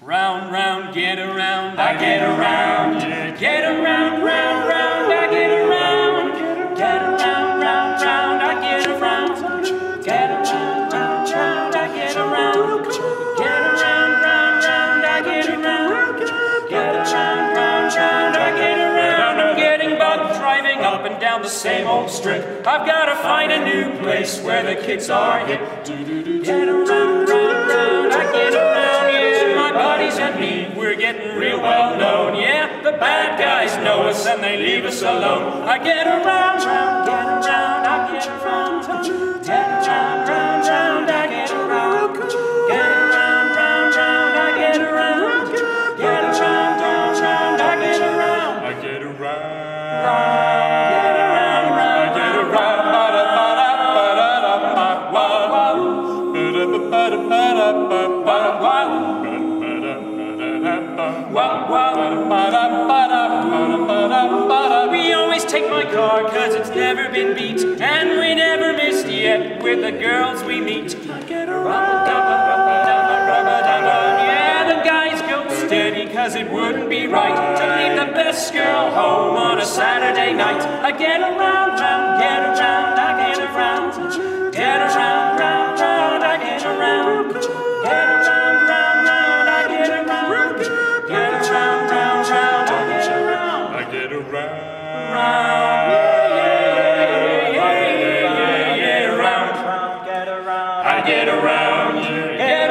Round, round, get around, I get around. Get around, round, round, I get around. Get around, round, round, I get around. Get around, round, round, I get around. Get around, round, round, I get around. Get around, round, round, I get around. I'm getting bugged driving up and down the same old strip. I've got to find a new place where the kids are hip. Get around, round, round, I get around. Yeah, my buddies and me, we're getting real well known. Yeah, the bad guys know us and they leave us alone. I get around, round, get around, I get around. Get around, round, round, I get around. Get around, round, round, I get around. Get around, round, round, I get around. I get around. We always take my car cause it's never been beat, and we never missed yet with the girls we meet. I get around. Yeah, the guys go steady cause it wouldn't be right to leave the best girl home on a Saturday night. I get around, round, get around, I get around. Get around, round, round, I get around. Get around, round, round, I get around. Get around, round, round, I get around. I get around. Round, yeah, yeah, yeah, yeah, yeah, round. Get around. I get around.